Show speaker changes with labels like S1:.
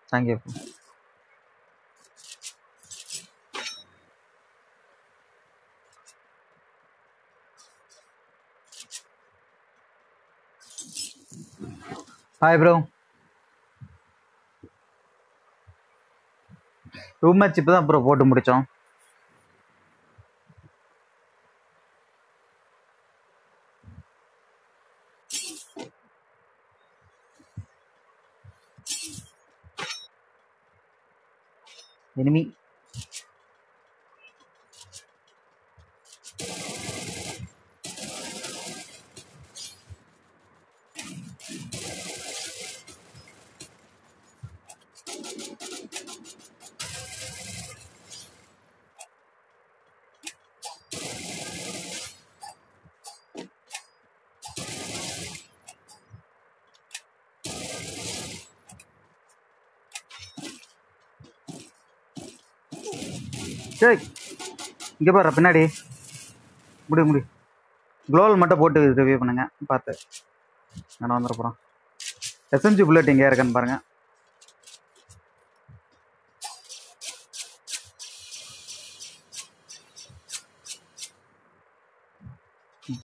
S1: Thank you. Hi bro. Room match இப்போ தான் bro போட்டு முடித்தோம். எனிமி சரி இங்கே பாரு பின்னாடி. முடி க்ளோவல் மட்டும் போட்டு ரிவ்யூ பண்ணுங்க பார்த்து. நான் வந்துட போகிறோம். எஸ்எம்ஜி புல்லட் எங்கேயா இருக்கான்னு பாருங்கள்.